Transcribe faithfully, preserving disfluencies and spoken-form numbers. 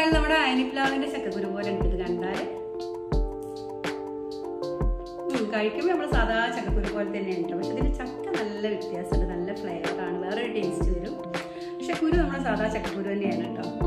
എന്തായാലും നമ്മുടെ അയനിപ്ലാവിന്റെ ചക്കക്കുരു പോലെ ഉണ്ട് ഇത് കണ്ടാല്. കഴിക്കുമ്പോൾ നമ്മൾ സാധാ ചക്കക്കുരു പോലെ തന്നെയാണ് കേട്ടോ. പക്ഷെ ഇതിന് ചക്ക നല്ല വ്യത്യാസമുണ്ട്, നല്ല ഫ്ലേവറാണ്, വേറൊരു ടേസ്റ്റ് വരും. പക്ഷെ കുരു നമ്മുടെ സാധാ ചക്കക്കുരു തന്നെയാണ് കേട്ടോ.